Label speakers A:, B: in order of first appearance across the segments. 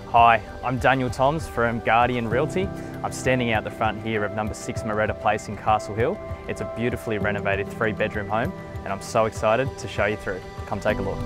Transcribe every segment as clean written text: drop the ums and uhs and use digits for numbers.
A: Hi, I'm Daniel Toms from Guardian Realty. I'm standing out the front here of number 6 Miretta Place in Castle Hill. It's a beautifully renovated 3-bedroom home and I'm so excited to show you through. Come take a look.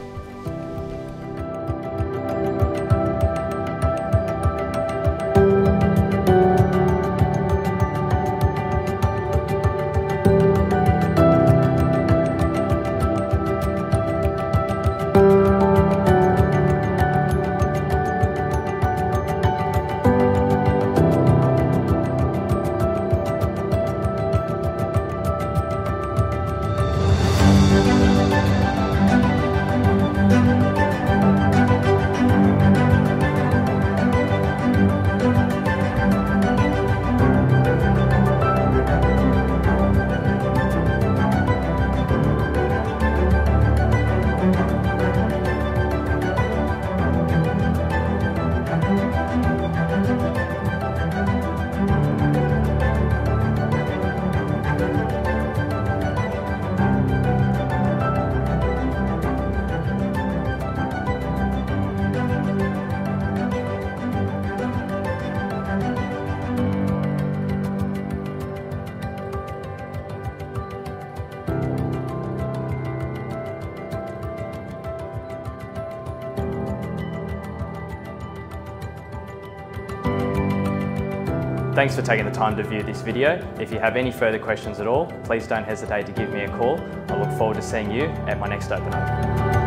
A: Thanks for taking the time to view this video. If you have any further questions at all, please don't hesitate to give me a call. I look forward to seeing you at my next open up.